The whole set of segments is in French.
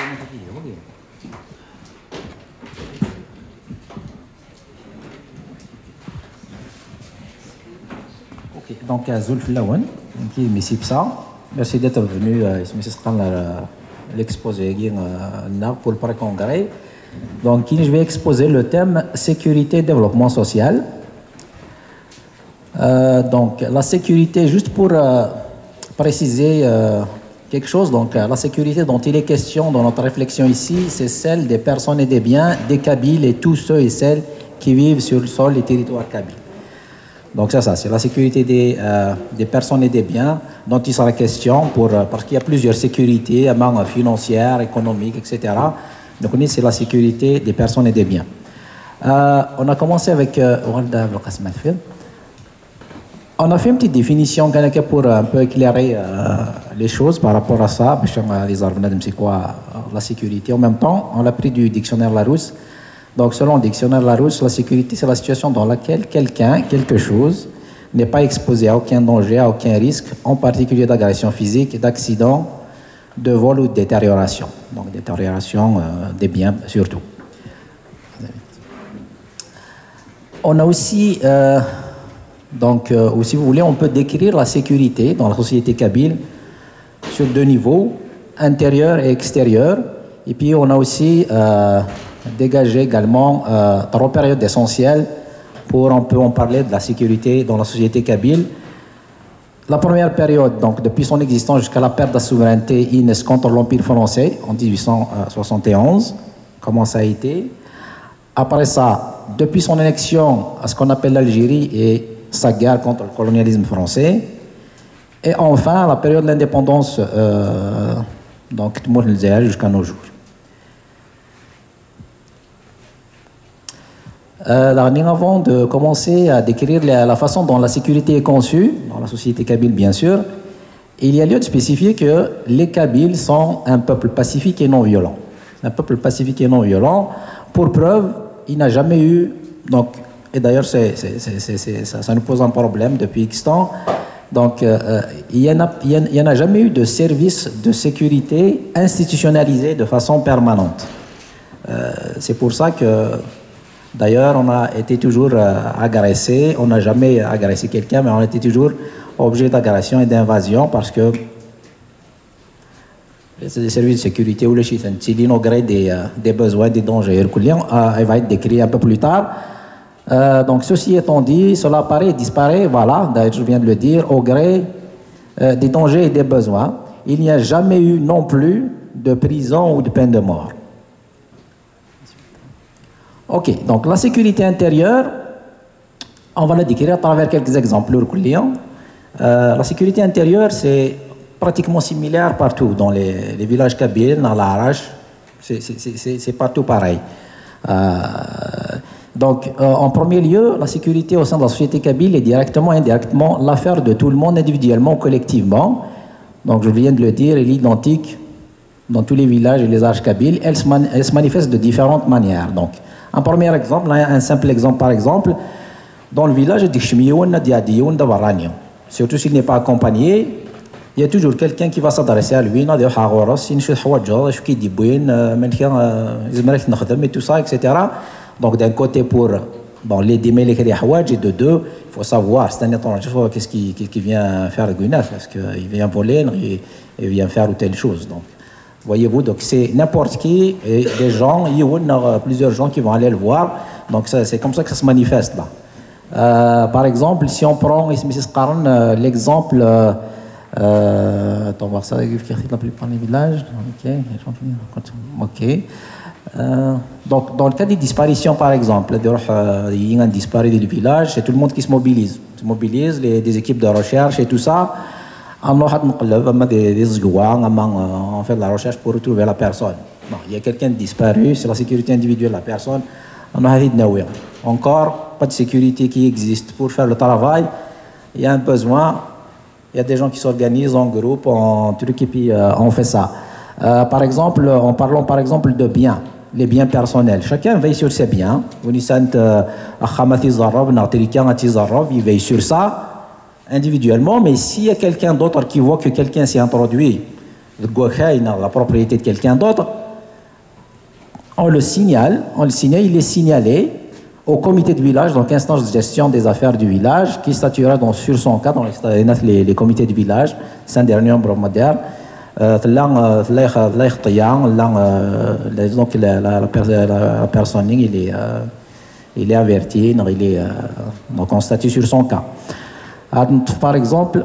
Donc, Zulf Lawan, qui est Messi Psa, merci d'être venu à l'exposé pour le pré-congrès. Donc, je vais exposer le thème sécurité et développement social. Donc, la sécurité, juste pour préciser quelque chose, donc la sécurité dont il est question dans notre réflexion ici, c'est celle des personnes et des biens des Kabyles et tous ceux et celles qui vivent sur le sol et territoire kabyle. Donc c'est ça, c'est la sécurité des personnes et des biens dont il sera question parce qu'il y a plusieurs sécurités, financières, économiques, etc. Donc c'est la sécurité des personnes et des biens. On a commencé avec on a fait une petite définition pour un peu éclairer les choses par rapport à ça, c'est quoi la sécurité. En même temps, on l'a pris du dictionnaire Larousse. Donc, selon le dictionnaire Larousse, la sécurité, c'est la situation dans laquelle quelque chose, n'est pas exposé à aucun danger, à aucun risque, en particulier d'agression physique, d'accident, de vol ou de détérioration. Donc, détérioration des biens, surtout. On a aussi, ou si vous voulez, on peut décrire la sécurité dans la société kabyle sur deux niveaux, intérieur et extérieur. Et puis, on a aussi dégager également trois périodes essentielles pour on peut en parler de la sécurité dans la société kabyle. La première période, donc depuis son existence jusqu'à la perte de la souveraineté INES contre l'Empire français en 1871, comment ça a été. Après ça, depuis son élection à ce qu'on appelle l'Algérie et sa guerre contre le colonialisme français. Et enfin, la période de l'indépendance, donc jusqu'à nos jours. Avant de commencer à décrire la façon dont la sécurité est conçue, dans la société kabyle bien sûr, il y a lieu de spécifier que les Kabyles sont un peuple pacifique et non violent. Un peuple pacifique et non violent. Pour preuve, il n'a jamais eu, donc, et d'ailleurs ça nous pose un problème depuis X temps, donc il n'y en a jamais eu de service de sécurité institutionnalisé de façon permanente. C'est pour ça que d'ailleurs, on a été toujours agressé. On n'a jamais agressé quelqu'un, mais on a été toujours objet d'agression et d'invasion parce que c'est des services de sécurité ou le chiffre au gré des besoins, des dangers. Il va être décrit un peu plus tard. Donc, ceci étant dit, cela apparaît et disparaît, voilà, d'ailleurs, je viens de le dire, au gré des dangers et des besoins. Il n'y a jamais eu non plus de prison ou de peine de mort. Ok, donc la sécurité intérieure, on va la décrire à travers quelques exemples. La sécurité intérieure, c'est pratiquement similaire partout, dans les villages kabyles, dans l'Arache, c'est partout pareil. Donc, en premier lieu, la sécurité au sein de la société kabyle est directement et indirectement l'affaire de tout le monde, individuellement ou collectivement. Donc, je viens de le dire, elle est identique dans tous les villages et les Araches kabyles. Elle se manifeste de différentes manières. Donc, un premier exemple, un simple exemple par exemple, dans le village, surtout s'il n'est pas accompagné, il y a toujours quelqu'un qui va s'adresser à lui, et tout ça, etc. Donc d'un côté pour l'aider et de deux, il faut savoir, c'est un étranger, qu'est-ce qu'il vient faire à Gunaf, est-ce qu'il vient voler, il vient faire ou telle chose. Donc, voyez-vous, donc c'est n'importe qui, et des gens, il y a plusieurs gens qui vont aller le voir, donc c'est comme ça que ça se manifeste là. Par exemple, si on prend l'exemple, on va voir ça, la plupart des villages, ok. Donc dans le cas des disparitions par exemple, il y a une disparition du village, c'est tout le monde qui se mobilise, des équipes de recherche et tout ça. On fait de la recherche pour retrouver la personne. Bon, il y a quelqu'un disparu, c'est la sécurité individuelle de la personne. Encore pas de sécurité qui existe pour faire le travail. Il y a un besoin, il y a des gens qui s'organisent en groupe, en truc, et puis on fait ça. Par exemple, en parlant par exemple de biens, les biens personnels. Chacun veille sur ses biens. Il veille sur ça individuellement, mais s'il y a quelqu'un d'autre qui voit que quelqu'un s'est introduit, la propriété de quelqu'un d'autre, on le signale, il est signalé au comité de village, donc instance de gestion des affaires du village, qui statuera donc sur son cas dans les comités de village, c'est un dernier nombre moderne. Donc la personne il est averti, donc on statue sur son cas. Par exemple,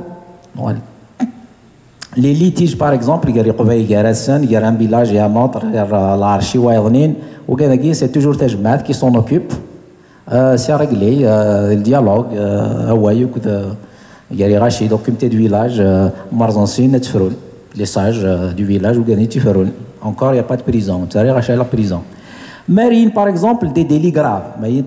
les litiges par exemple, il y a un village, il y a un autre, c'est toujours Tejmat qui s'en occupe. C'est réglé, le dialogue, il y a les rachis, donc comité du village, les sages du village, encore il n'y a pas de prison, c'est raché la prison. Marine par exemple, des délits graves,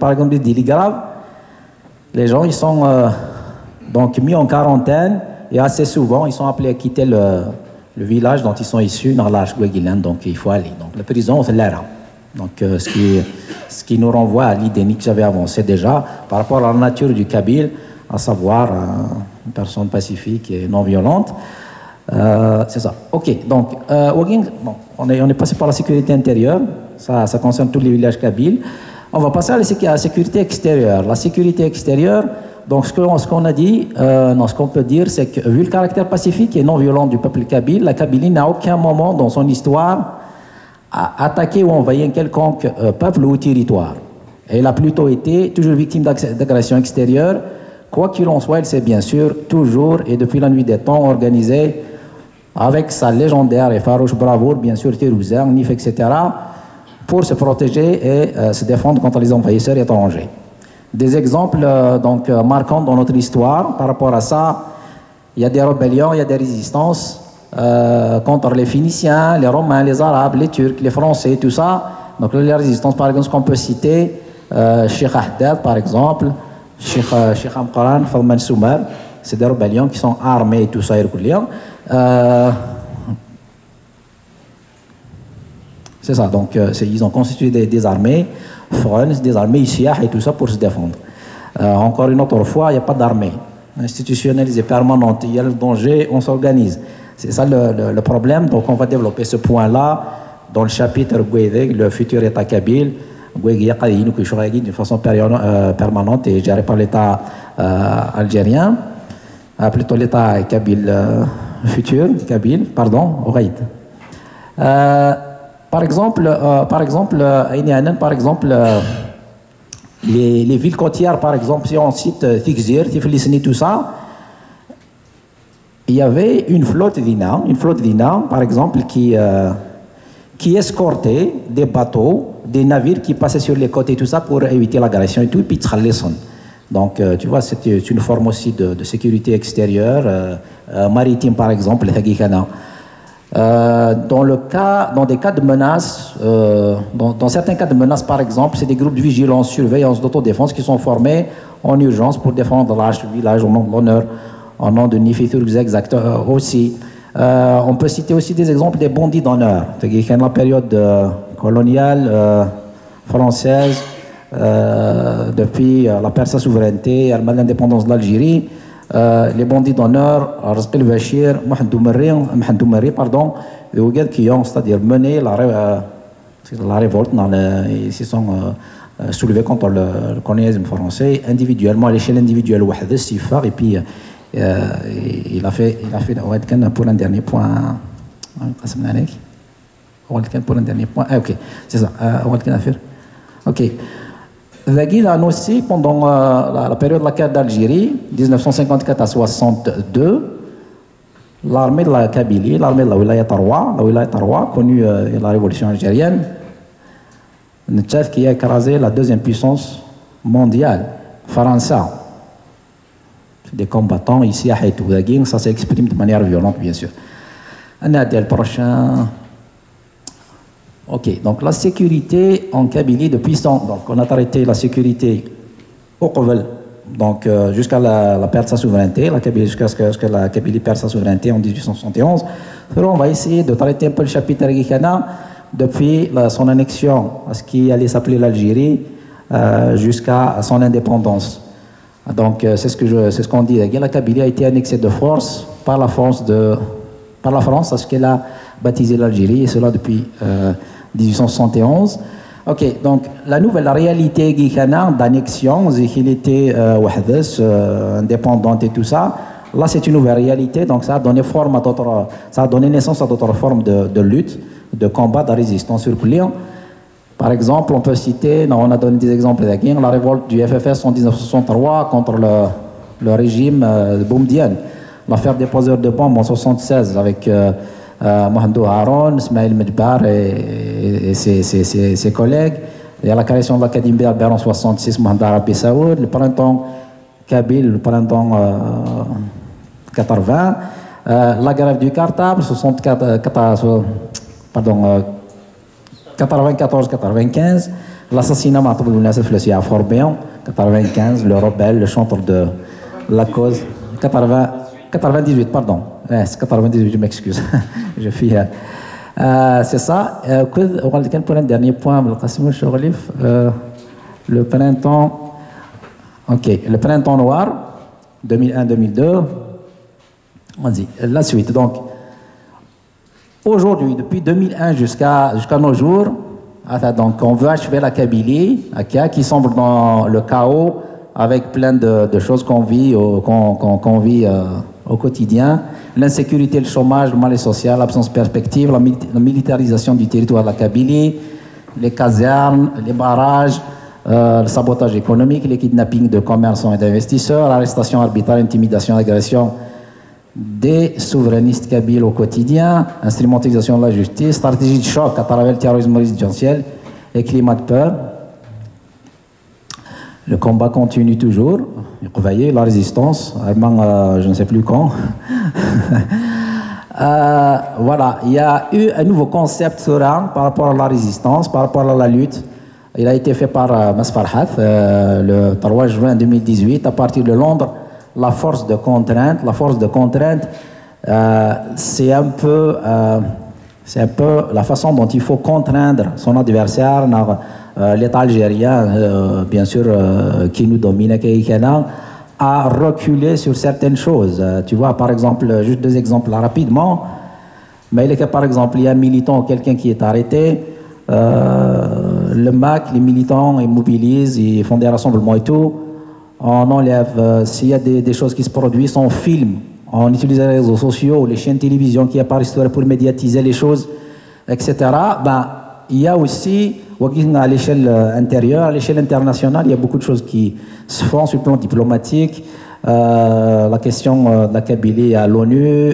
les gens ils sont donc mis en quarantaine et assez souvent ils sont appelés à quitter le village dont ils sont issus dans l'âge Guaguilan, donc il faut aller. Donc la prison, c'est l'air. Donc ce qui nous renvoie à l'idée que j'avais avancée déjà par rapport à la nature du Kabyle, à savoir une personne pacifique et non violente. C'est ça. Ok, donc bon, on est passé par la sécurité intérieure, ça concerne tous les villages kabyles. On va passer à la sécurité extérieure. La sécurité extérieure, donc ce qu'on a dit, ce qu'on peut dire, c'est que vu le caractère pacifique et non violent du peuple kabyle, la Kabylie n'a aucun moment dans son histoire attaquer ou envahir un quelconque peuple ou territoire. Elle a plutôt été toujours victime d'agressions extérieures. Quoi qu'il en soit, elle s'est bien sûr toujours et depuis la nuit des temps organisée avec sa légendaire et farouche bravoure, bien sûr, Térouzin, Nif, etc., pour se protéger et se défendre contre les envahisseurs étrangers. Des exemples donc marquants dans notre histoire par rapport à ça, il y a des rébellions, il y a des résistances contre les Phéniciens, les Romains, les Arabes, les Turcs, les Français, tout ça. Donc les résistances, par exemple, ce qu'on peut citer, Cheikh Ahdad, par exemple, Cheikh Amqaran, Fadman Soumar, c'est des rébellions qui sont armées et tout ça, c'est ça, donc ils ont constitué des armées, des armées ici et tout ça pour se défendre. Encore une autre fois, il n'y a pas d'armée institutionnalisée permanente, il y a le danger, on s'organise. C'est ça le problème, donc on va développer ce point-là dans le chapitre le futur État kabyle, d'une façon permanente et géré par l'État algérien, plutôt l'État kabyle futur, kabyle, pardon, par exemple, les villes côtières, par exemple, si on cite Tigzir, Tiflisni, tout ça, il y avait une flotte d'Ina, par exemple, qui escortait des bateaux, des navires qui passaient sur les côtes et tout ça pour éviter l'agression et tout, et puis donc, tu vois, c'est une forme aussi de sécurité extérieure, maritime, par exemple, dans des cas de menaces, dans certains cas de menaces, par exemple, c'est des groupes de vigilance, surveillance, d'autodéfense qui sont formés en urgence pour défendre l'arche du village au nom de l'honneur, au nom de Nifithur exact aussi. On peut citer aussi des exemples des bandits d'honneur. Dans la période coloniale française, depuis la perte de sa souveraineté, l'indépendance de l'Algérie, les bandits d'honneur, Rizq el-Bachir, Mohamed pardon, qui ont, c'est-à-dire mené la révolte, ils se sont soulevés contre le colonialisme français individuellement, à l'échelle individuelle, et puis il a fait pour un dernier point. Pour un dernier point. Ah, ok, c'est ça. Ok. Zaghi a annoncé pendant la période de la guerre d'Algérie, 1954 à 62, l'armée de la Kabylie, l'armée de la Wilaya Tarwa, connue la révolution algérienne, une chef qui a écrasé la deuxième puissance mondiale, Faransa. Des combattants ici à Haïtou. Ça s'exprime de manière violente, bien sûr. On a dit le prochain. Ok, donc la sécurité en Kabylie depuis ce temps. Donc on a arrêté la sécurité au Kovel, donc jusqu'à la perte de sa souveraineté, jusqu'à ce que la Kabylie perde sa souveraineté en 1871. Alors on va essayer de traiter un peu le chapitre Rikana depuis son annexion à ce qui allait s'appeler l'Algérie jusqu'à son indépendance. Donc c'est ce qu'on dit. La Kabylie a été annexée de force par la France à ce qu'elle a baptisé l'Algérie, et cela depuis 1871. Ok, donc la nouvelle réalité d'annexion, qu'il était indépendante et tout ça, là c'est une nouvelle réalité, donc ça a donné forme à d'autres, ça a donné naissance à d'autres formes de lutte, de combat, de résistance sur Koulian. Par exemple, on peut citer, on a donné des exemples de la révolte du FFS en 1963 contre le régime boumdien, l'affaire des poseurs de bombes en 1976 avec Mohamedou Haroun, Ismaël Medbar et ses collègues. Il y a la création de l'Académie Berber en 1966, Mohamed Arabi Saoud, le printemps Kabyle, le printemps 80, la grève du cartable, 94-95, l'assassinat Matoub Nassef le à Fort-Béon, 95, le rebelle, le chanteur de la cause, 98, pardon, c'est 98, je m'excuse, je suis... c'est ça. Pour un dernier point, le printemps, ok, le printemps noir, 2001-2002, on dit la suite. Donc, aujourd'hui, depuis 2001 jusqu'à nos jours, donc on veut achever la Kabylie, qui semble dans le chaos, avec plein de choses qu'on vit, au quotidien. L'insécurité, le chômage, le mal social, l'absence de perspective, la militarisation du territoire de la Kabylie, les casernes, les barrages, le sabotage économique, les kidnappings de commerçants et d'investisseurs, l'arrestation arbitraire, l'intimidation, l'agression des souverainistes kabyles au quotidien, instrumentalisation de la justice, stratégie de choc à travers le terrorisme résidentiel et climat de peur. Le combat continue toujours. Vous voyez, la résistance, je ne sais plus quand. Voilà, il y a eu un nouveau concept serein par rapport à la résistance, par rapport à la lutte. Il a été fait par Mas Farhat le 3 juin 2018 à partir de Londres. La force de contrainte, c'est un peu la façon dont il faut contraindre son adversaire, l'État algérien, bien sûr, qui nous domine, à reculer sur certaines choses. Tu vois, par exemple, juste deux exemples rapidement. Mais il est que, par exemple, il y a un militant ou quelqu'un qui est arrêté, le MAC, les militants, ils mobilisent, ils font des rassemblements et tout. On enlève, s'il y a des choses qui se produisent, on filme, on utilise les réseaux sociaux, les chaînes de télévision qui apparaissent pour médiatiser les choses, etc. Ben, il y a aussi, à l'échelle intérieure, à l'échelle internationale, il y a beaucoup de choses qui se font sur le plan diplomatique. La question de la Kabylie à l'ONU,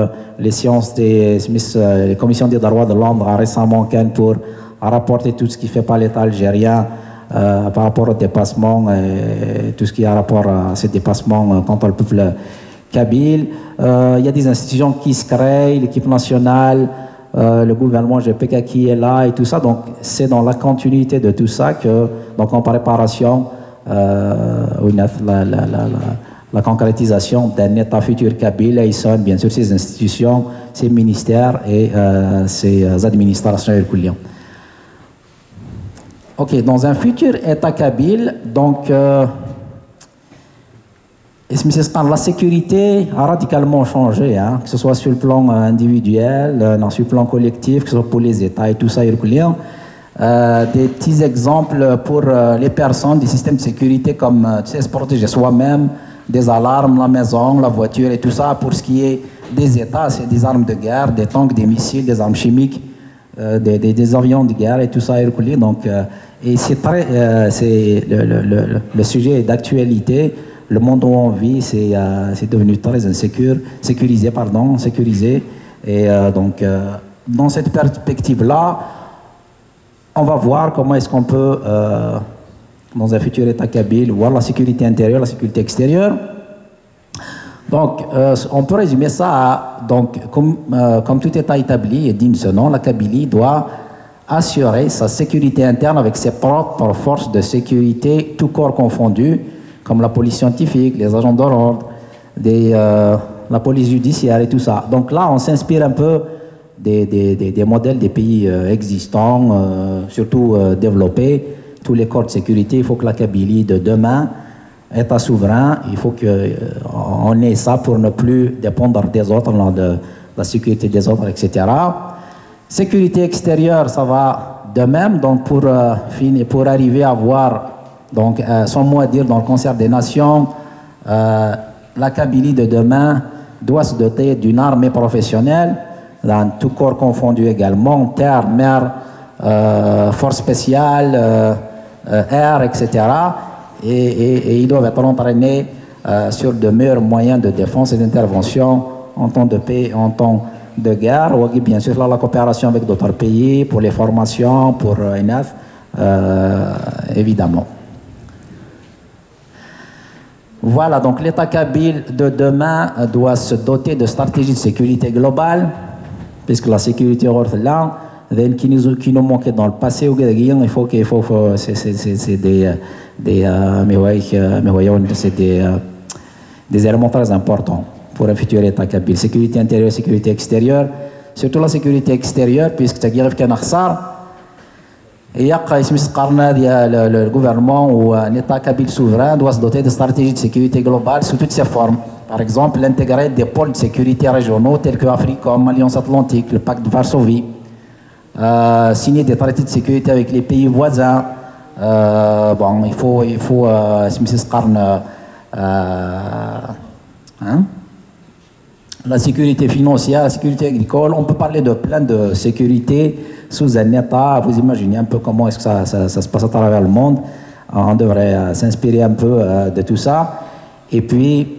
les commissions des droits de l'homme a récemment pour rapporter tout ce qui fait pas l'État algérien par rapport au dépassement et tout ce qui a rapport à ces dépassements contre le peuple kabyle. Il y a des institutions qui se créent, l'équipe nationale, le gouvernement GPK qui est là et tout ça. Donc c'est dans la continuité de tout ça que, donc en préparation, la concrétisation d'un État futur kabyle, et sont bien sûr ces institutions, ces ministères et ces administrations herculiennes. Ok, dans un futur État kabyle, donc la sécurité a radicalement changé, hein, que ce soit sur le plan individuel, sur le plan collectif, que ce soit pour les États et tout ça, herculien. Des petits exemples pour les personnes, des systèmes de sécurité comme se protéger soi-même, des alarmes, la maison, la voiture et tout ça. Pour ce qui est des États, c'est des armes de guerre, des tanks, des missiles, des armes chimiques, des avions de guerre et tout ça, herculien. Donc, et c'est le sujet d'actualité. Le monde où on vit, c'est devenu très sécurisé. Et donc, dans cette perspective-là, on va voir comment est-ce qu'on peut, dans un futur État kabyle, voir la sécurité intérieure, la sécurité extérieure. Donc, on peut résumer ça à, donc, comme tout État établi et digne ce nom, la Kabylie doit assurer sa sécurité interne avec ses propres forces de sécurité, tout corps confondu, comme la police scientifique, les agents de l'ordre, la police judiciaire et tout ça. Donc là, on s'inspire un peu des modèles des pays existants, surtout développés. Tous les corps de sécurité, il faut que la Kabylie de demain, État souverain, il faut qu'on ait ça pour ne plus dépendre des autres, de la sécurité des autres, etc. Sécurité extérieure, ça va de même. Donc pour arriver à avoir, donc, son mot à dire dans le concert des nations, la Kabylie de demain doit se doter d'une armée professionnelle, dans tout corps confondu également, terre, mer, force spéciale, air, etc. Et ils doivent être entraînés sur de meilleurs moyens de défense et d'intervention en temps de paix, en temps de guerre, ou bien sûr là, la coopération avec d'autres pays pour les formations, pour INF, évidemment. Voilà, donc l'État kabyle de demain doit se doter de stratégies de sécurité globale, puisque la sécurité là, qui nous manquait dans le passé, il faut c'est des éléments très importants pour un futur État kabyle. Sécurité intérieure, sécurité extérieure, surtout la sécurité extérieure, puisque tu as et le gouvernement ou un État kabyle souverain doit se doter de stratégies de sécurité globale sous toutes ses formes. Par exemple, intégrer des pôles de sécurité régionaux tels que Africom, Alliance Atlantique, le pacte de Varsovie, signer des traités de sécurité avec les pays voisins. Bon, il faut la sécurité financière, la sécurité agricole. On peut parler de plein de sécurité sous un État. Vous imaginez un peu comment est-ce que ça se passe à travers le monde. On devrait s'inspirer un peu de tout ça. Et puis,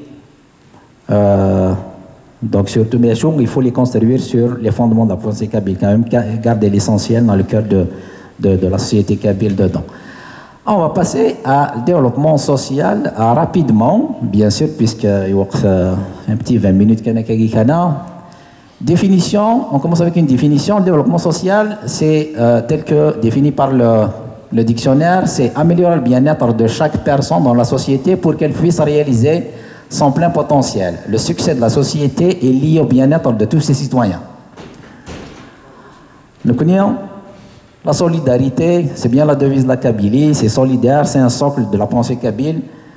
donc surtout, bien sûr, il faut les construire sur les fondements de la pensée kabyle, quand même garder l'essentiel dans le cœur de la société kabyle dedans. On va passer à développement social rapidement, bien sûr, puisqu'il y a un petit 20 minutes qu'il y a. Définition, on commence avec une définition. Le développement social, c'est tel que défini par le dictionnaire, c'est améliorer le bien-être de chaque personne dans la société pour qu'elle puisse réaliser son plein potentiel. Le succès de la société est lié au bien-être de tous ses citoyens. Nous connaissons la solidarité, c'est bien la devise de la Kabylie, c'est solidaire, c'est un socle de la pensée kabyle.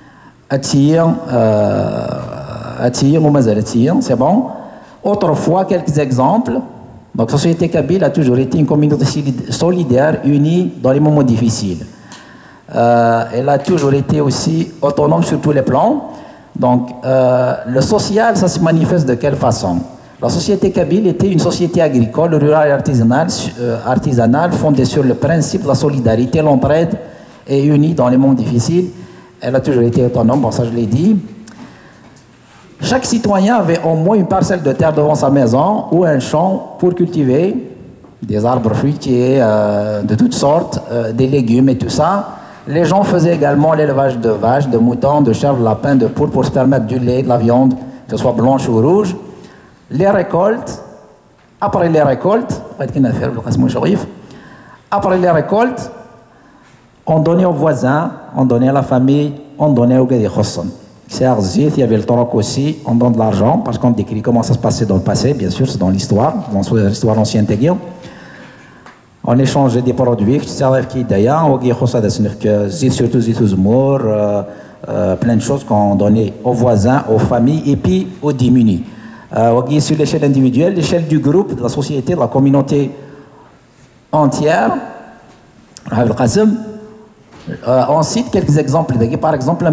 C'est bon. Autrefois, quelques exemples. Donc, la société kabyle a toujours été une communauté solidaire, unie dans les moments difficiles. Elle a toujours été aussi autonome sur tous les plans. Donc, le social, ça se manifeste de quelle façon? La société kabyle était une société agricole, rurale et artisanale fondée sur le principe de la solidarité, l'entraide et unie dans les moments difficiles. Elle a toujours été autonome, bon, ça je l'ai dit. Chaque citoyen avait au moins une parcelle de terre devant sa maison ou un champ pour cultiver des arbres fruitiers de toutes sortes, des légumes et tout ça. Les gens faisaient également l'élevage de vaches, de moutons, de chèvres, de lapins, de poules pour se permettre du lait, de la viande, que ce soit blanche ou rouge. Les récoltes, après les récoltes, on donnait aux voisins, on donnait à la famille, on donnait aux Gadi Khosson. Il y avait le Torok aussi, on donne de l'argent, parce qu'on décrit comment ça se passait dans le passé, bien sûr, c'est dans l'histoire ancienne Teguio. On échangeait des produits, surtout Zitouzmour, plein de choses qu'on donnait aux voisins, aux familles et puis aux démunis. Sur l'échelle individuelle, l'échelle du groupe, de la société, de la communauté entière. On cite quelques exemples. Par exemple,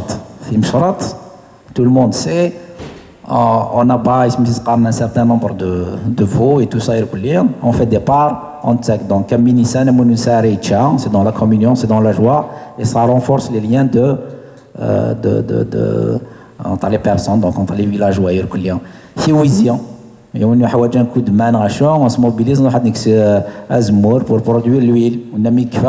tout le monde sait, on abat un certain nombre de veaux et tout ça. On fait des parts, on tech. Donc, c'est dans la communion, c'est dans la joie, et ça renforce les liens entre les personnes, donc entre les villageois. Et on a un coup de main, on se mobilise, on a Azmour pour produire l'huile, on a mis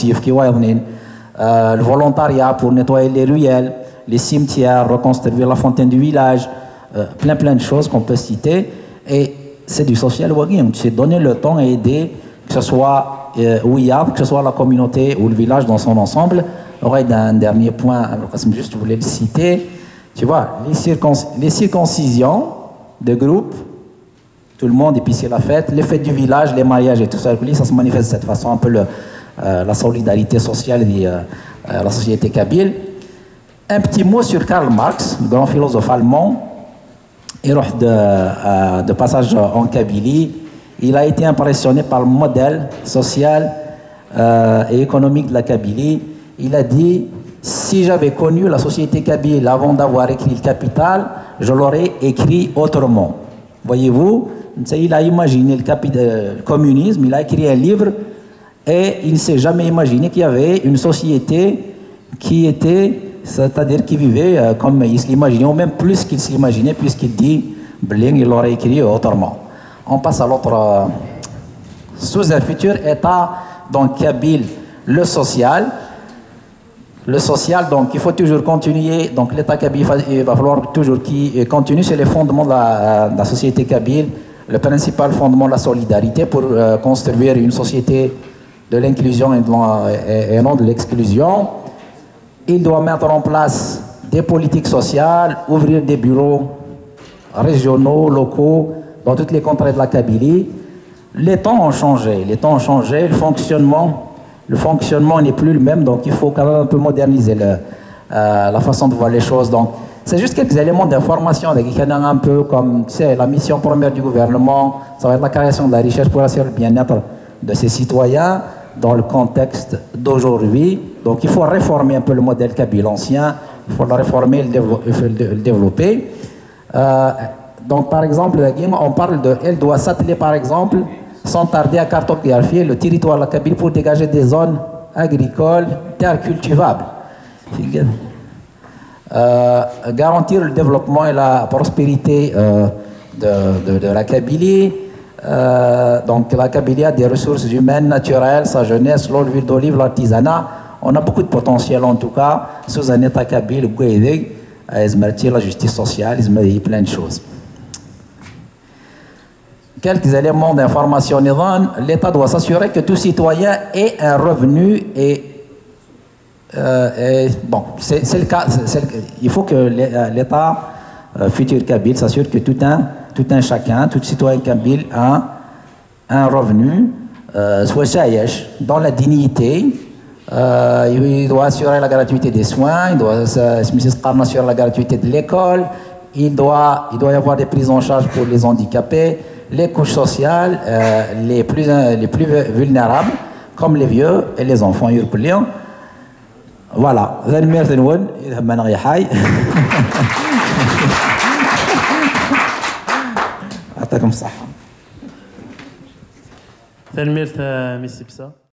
le volontariat pour nettoyer les ruelles, les cimetières, reconstruire la fontaine du village, plein de choses qu'on peut citer. Et c'est du social wagim, c'est donner le temps et aider, que ce soit Ouiyab, que ce soit la communauté ou le village dans son ensemble. Un dernier point, juste je voulais le citer, tu vois, les circoncisions de groupe, tout le monde, et puis c'est la fête, les fêtes du village, les mariages et tout ça, ça se manifeste de cette façon, un peu la solidarité sociale et la société kabyle. Un petit mot sur Karl Marx, le grand philosophe allemand, il de passage en Kabylie, il a été impressionné par le modèle social et économique de la Kabylie. Il a dit, si j'avais connu la société kabyle avant d'avoir écrit le Capital, je l'aurais écrit autrement. Voyez-vous, il a imaginé le communisme, il a écrit un livre et il ne s'est jamais imaginé qu'il y avait une société qui était, c'est-à-dire qui vivait comme il se l'imaginait, ou même plus qu'il se l'imaginait, puisqu'il dit, Bling, il l'aurait écrit autrement. On passe à l'autre, sous un futur état, donc kabyle, le social. Le social, donc il faut toujours continuer, donc l'État kabyle, il va falloir toujours qu'il continue, c'est les fondements de la société kabyle, le principal fondement de la solidarité pour construire une société de l'inclusion et non de l'exclusion. Il doit mettre en place des politiques sociales, ouvrir des bureaux régionaux, locaux, dans toutes les contrées de la Kabylie. Les temps ont changé, le fonctionnement n'est plus le même, donc il faut quand même un peu moderniser la façon de voir les choses. Donc, c'est juste quelques éléments d'information, un peu comme, tu sais, la mission première du gouvernement, ça va être la création de la richesse pour assurer le bien-être de ses citoyens dans le contexte d'aujourd'hui. Donc, il faut réformer un peu le modèle kabyle ancien, il faut le réformer, le développer. Donc, par exemple, on parle elle doit s'atteler, par exemple, sans tarder à cartographier le territoire de la Kabylie pour dégager des zones agricoles, terres cultivables. Garantir le développement et la prospérité de la Kabylie. Donc la Kabylie a des ressources humaines, naturelles, sa jeunesse, l'eau, l'huile d'olive, l'artisanat. On a beaucoup de potentiel en tout cas sous un État kabyle, la justice sociale, plein de choses. Quelques éléments d'information. L'État doit s'assurer que tout citoyen ait un revenu bon, c'est le cas. Il faut que l'État futur kabyle s'assure que tout un chacun, tout citoyen kabyle a un revenu, soit saïch, dans la dignité. Il doit assurer la gratuité des soins, il doit assurer la gratuité de l'école, il doit y avoir des prises en charge pour les handicapés, les couches sociales, les plus vulnérables, comme les vieux et les enfants européens. Voilà. يعطيكم الصحة.